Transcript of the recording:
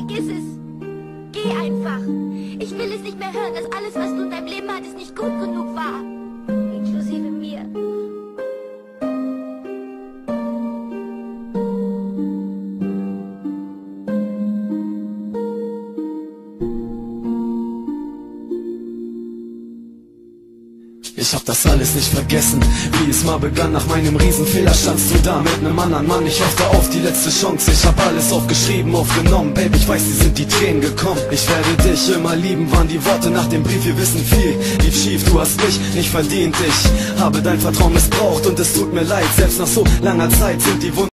vergiss es. Geh einfach. Ich will es nicht mehr hören, dass alles, was du in deinem Leben hattest, nicht gut genug war. Inklusive mir. Ich hab das alles nicht vergessen, wie es mal begann. Nach meinem Riesenfehler standst du da mit nem anderen Mann. Ich hoffte auf die letzte Chance, ich hab alles aufgeschrieben, aufgenommen. Babe, ich weiß, dir sind die Tränen gekommen. Ich werde dich immer lieben, waren die Worte nach dem Brief. Wir wissen viel, lief schief, du hast mich nicht verdient. Ich habe dein Vertrauen missbraucht und es tut mir leid. Selbst nach so langer Zeit sind die Wunden